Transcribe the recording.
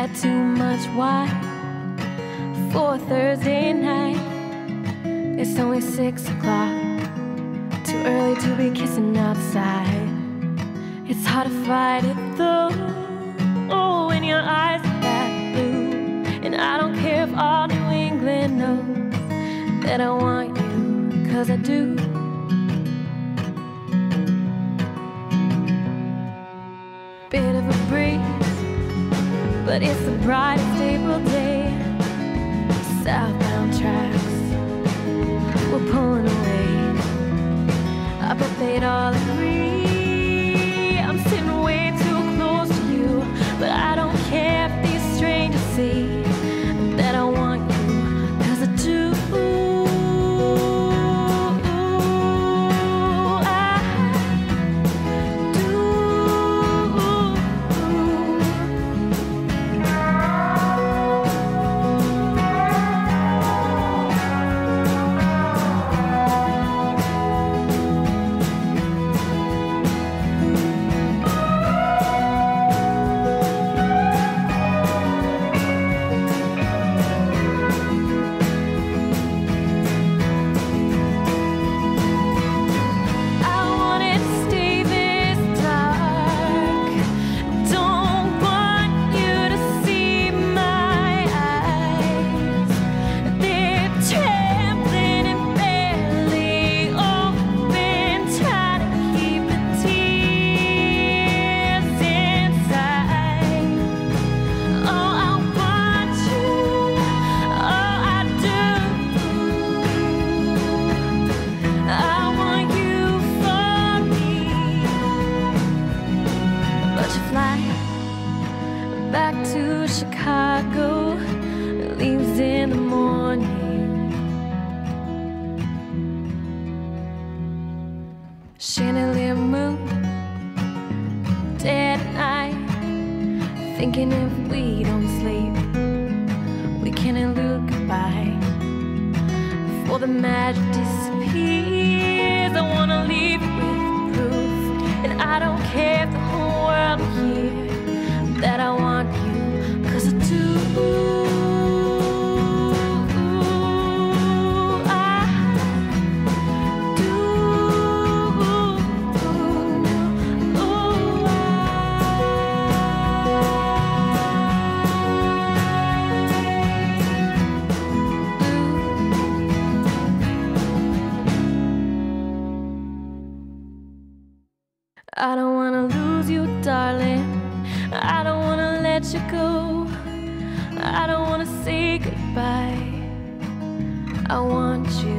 Had too much wine for Thursday night. It's only 6 o'clock, too early to be kissing outside. It's hard to fight it though, oh, when your eyes are that blue. And I don't care if all New England knows that I want you, 'cause I do. Bit of a breeze, but it's the brightest April day. Southbound tracks were pulling away. I bet they'd all agree I'm sitting way too close to you. But I don't care if these strangers see that I want you, 'cause I do. Back to Chicago, leaves in the morning. Chandelier moon, dead at night. Thinking if we don't sleep, we can elude goodbye before the magic disappears. I wanna leave with proof, and I don't care if the whole world will hear that I want you, 'cause I do. I don't wanna lose you, darling. I don't wanna let you go. I don't wanna say goodbye. I want you.